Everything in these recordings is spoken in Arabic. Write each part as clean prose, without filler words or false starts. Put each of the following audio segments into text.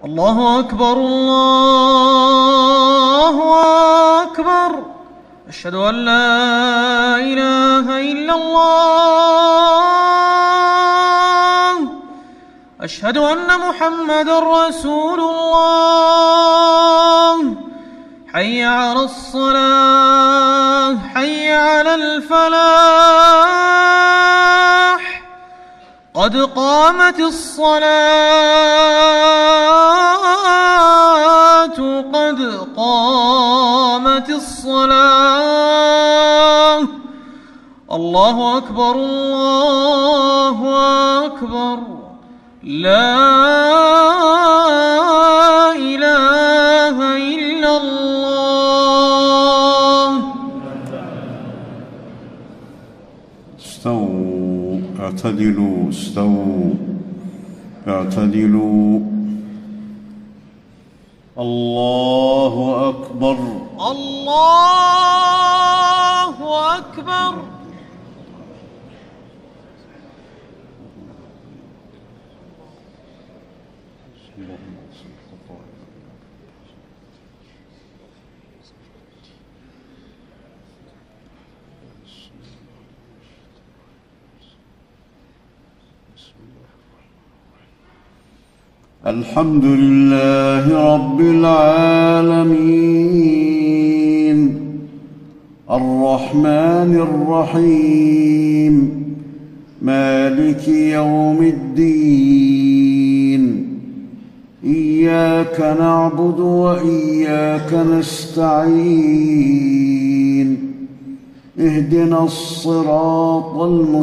الله أكبر الله أكبر. أشهد أن لا إله إلا الله. أشهد أن محمدًا رسول الله. حي على الصلاة، حي على الفلاح، قد قامت الصلاة، قد قامت الصلاة. الله أكبر الله أكبر. لا إله إلا الله. استووا، اعتدلوا، استووا، اعتدلوا. الله أكبر الله أكبر. الحمد لله رب العالمين الرحمن الرحيم مالك يوم الدين. إياك نعبد وإياك نستعين. اهدنا الصراط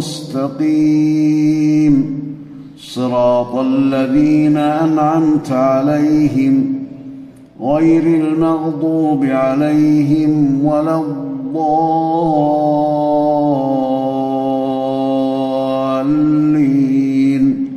المستقيم، صراط الذين أنعمت عليهم غير المغضوب عليهم ولا الضالين.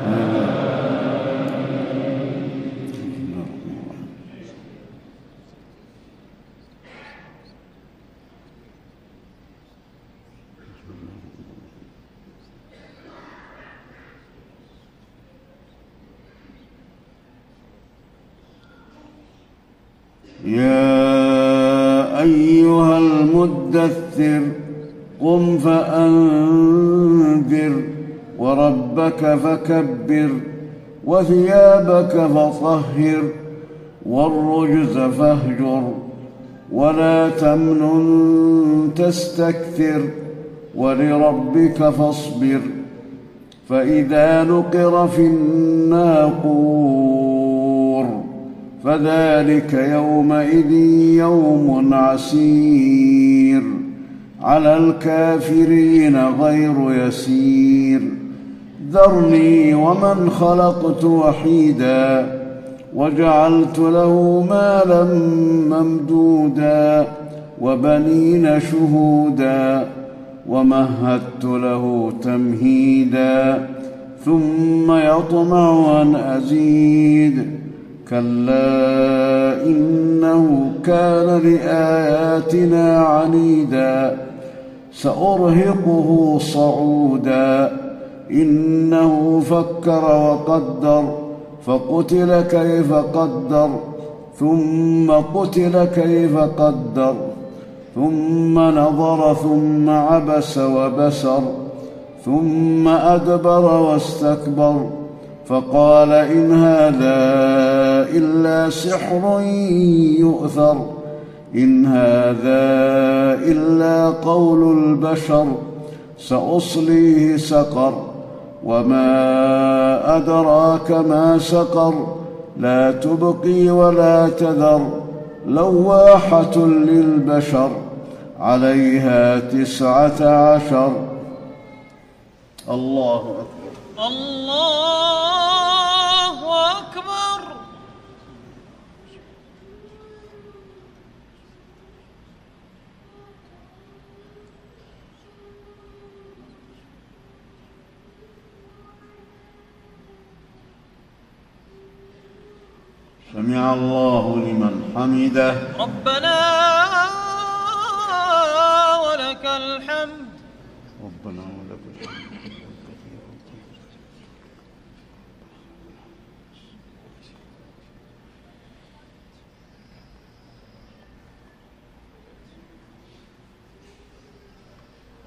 يا أيها المدثر قم فأنذر وربك فكبر وثيابك فطهر والرجز فاهجر ولا تمنن تستكثر ولربك فاصبر. فإذا نقر في الناقور فذلك يومئذ يوم عسير على الكافرين غير يسير. ذرني ومن خلقت وحيدا وجعلت له مالا ممدودا وبنين شهودا ومهدت له تمهيدا ثم يطمع أن أزيد. كلا إنه كان لآياتنا عنيدا سأرهقه صعودا. إنه فكر وقدر فقتل كيف قدر ثم قتل كيف قدر ثم نظر ثم عبس وبسر ثم أدبر واستكبر فقال إن هذا إلا سحر يؤثر. إن هذا إلا قول البشر. سأصليه سقر وما أدراك ما سقر. لا تبقي ولا تذر لواحة للبشر عليها 19. الله أكبر الله أكبر. سمع الله لمن حمده. ربنا ولك الحمد. ربنا ولك الحمد.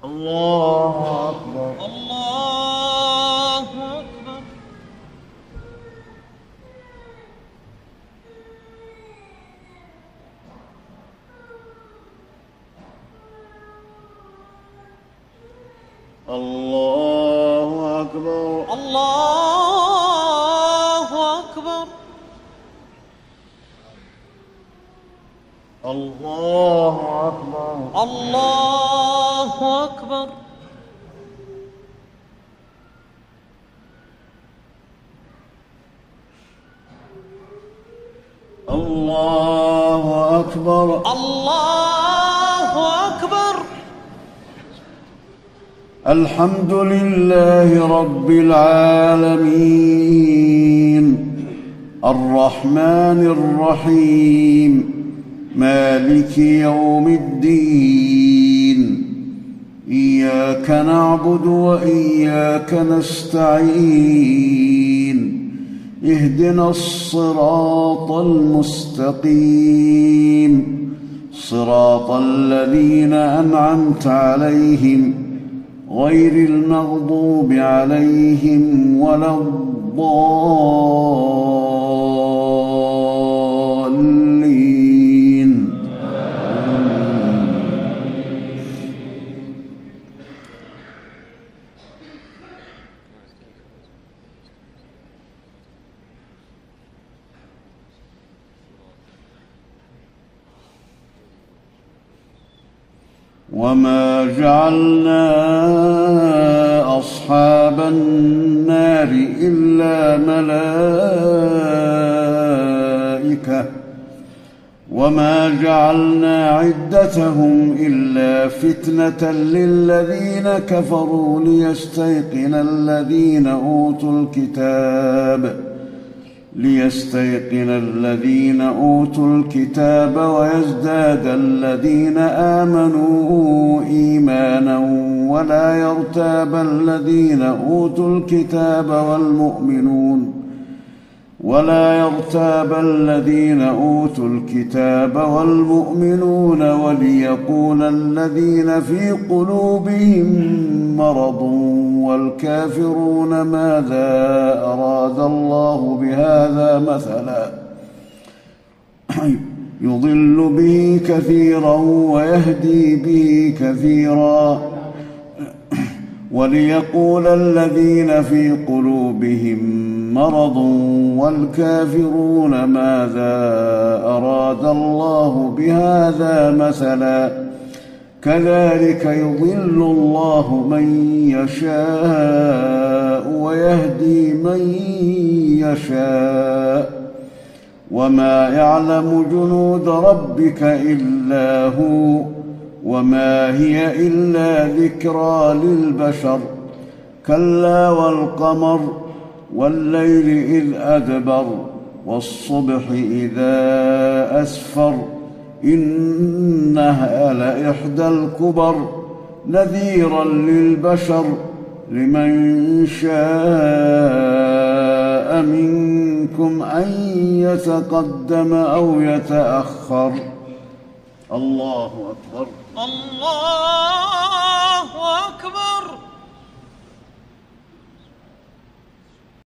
الله أكبر. الله أكبر. الله أكبر. الله أكبر. الله أكبر. الله أكبر. الله أكبر. الله أكبر. الحمد لله رب العالمين الرحمن الرحيم مالك يوم الدين إياك نعبد وإياك نستعين اهدنا الصراط المستقيم صراط الذين أنعمت عليهم غير المغضوب عليهم ولا الضالين. وما جعلنا أصحاب النار إلا ملائكة وما جعلنا عدتهم إلا فتنة للذين كفروا ليستيقن الذين أوتوا الكتاب ويزداد الذين آمنوا إيمانا ولا يرتاب الذين أوتوا الكتاب والمؤمنون وليقول الذين في قلوبهم مرض والكافرون ماذا أراد الله بهذا مثلا يضل به كثيرا ويهدي به كثيرا وليقول الذين في قلوبهم مرض والكافرون ماذا أراد الله بهذا مثلا كذلك يضل الله من يشاء ويهدي من يشاء وما يعلم جنود ربك إلا هو وما هي إلا ذكرى للبشر كلا والقمر والليل إذ أدبر والصبح إذا أسفر إنها لإحدى الكبر نذيرا للبشر لمن شاء منكم أن يتقدم أو يتأخر. الله أكبر. الله أكبر.